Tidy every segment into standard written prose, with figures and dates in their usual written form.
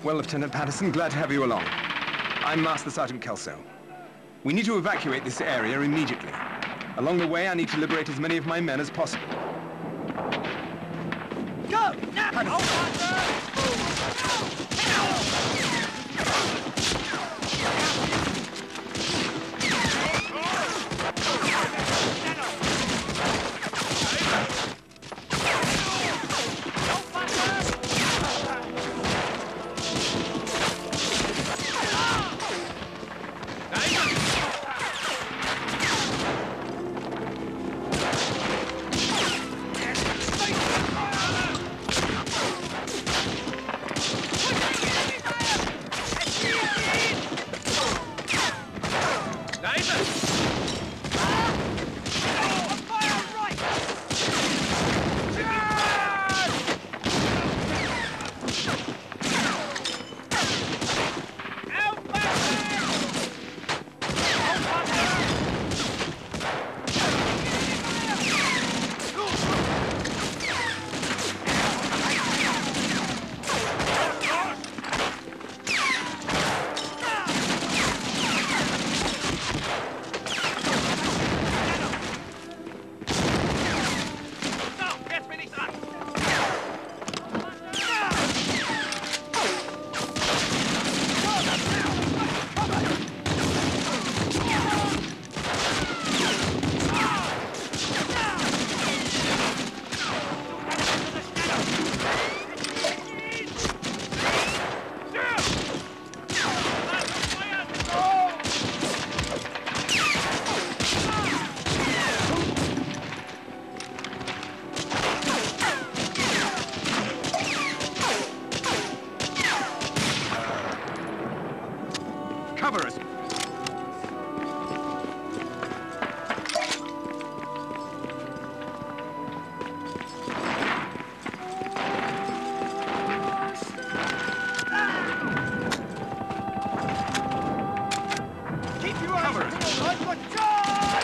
Well, Lieutenant Patterson, glad to have you along. I'm Master Sergeant Kelso. We need to evacuate this area immediately. Along the way, I need to liberate as many of my men as possible. Go! Now! Cover us! Keep your eyes peeled, but charge!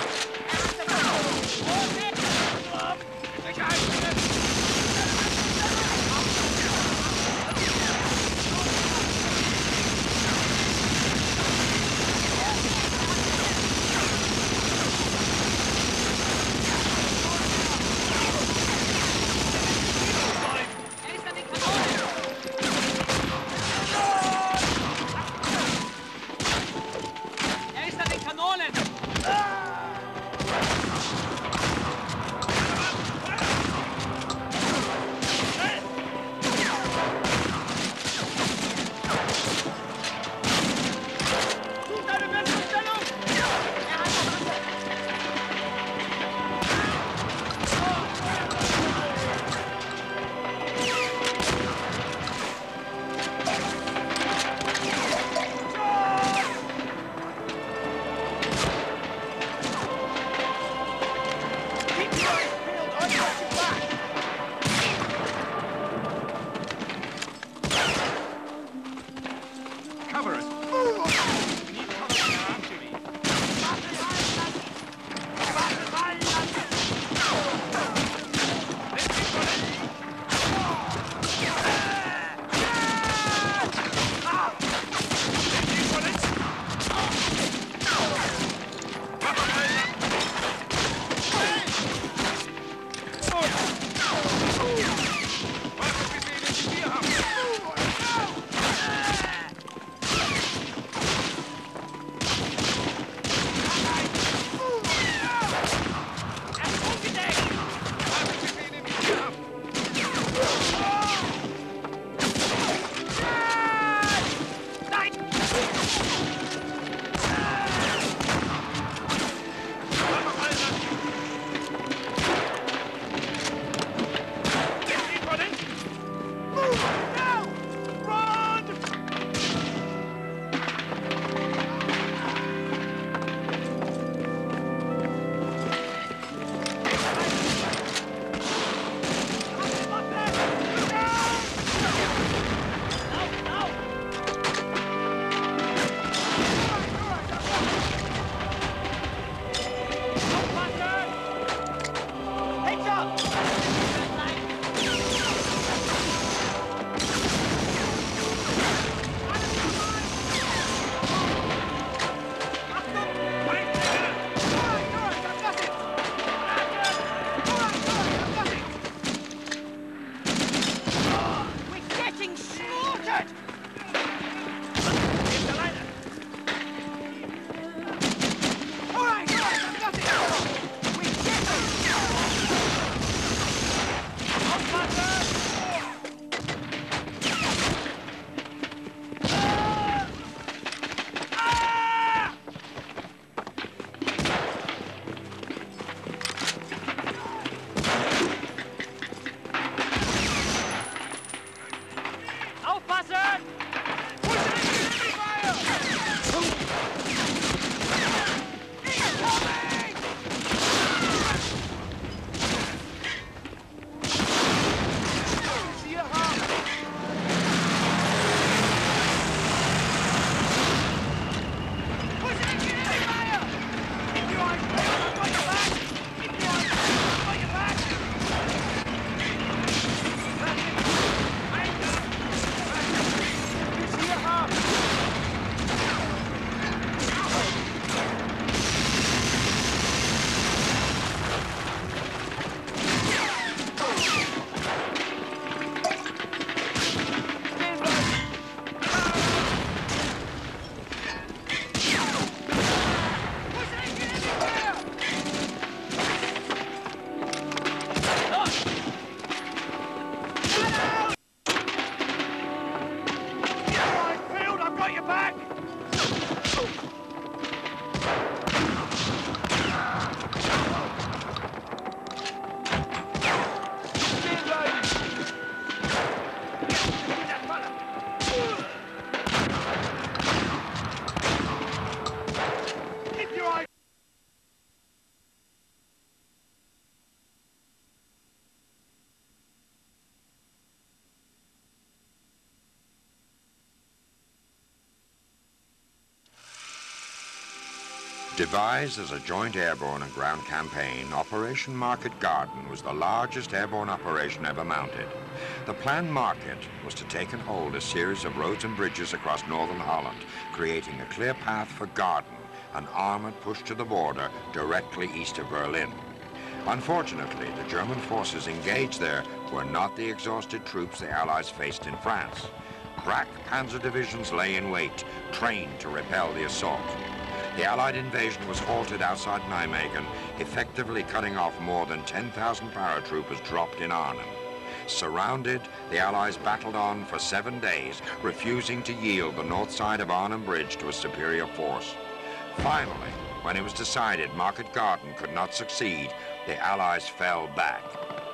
Devised as a joint airborne and ground campaign, Operation Market Garden was the largest airborne operation ever mounted. The planned market was to take and hold a series of roads and bridges across northern Holland, creating a clear path for Garden, an armored push to the border directly east of Berlin. Unfortunately, the German forces engaged there were not the exhausted troops the Allies faced in France. Crack panzer divisions lay in wait, trained to repel the assault. The Allied invasion was halted outside Nijmegen, effectively cutting off more than 10,000 paratroopers dropped in Arnhem. Surrounded, the Allies battled on for 7 days, refusing to yield the north side of Arnhem Bridge to a superior force. Finally, when it was decided Market Garden could not succeed, the Allies fell back.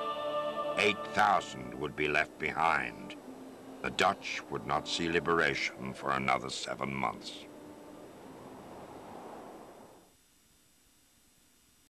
8,000 would be left behind. The Dutch would not see liberation for another 7 months.